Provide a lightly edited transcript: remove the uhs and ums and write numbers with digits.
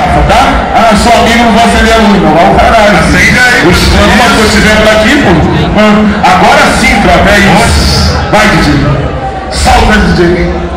tá? Ah, sou amigo, não vou acender a luz, não. Vai o caralho. Acende aí. O estranho, uma coisa, esse vento daqui, pô. Agora sim, troca, é isso. Vai, DJ. Salta, DJ.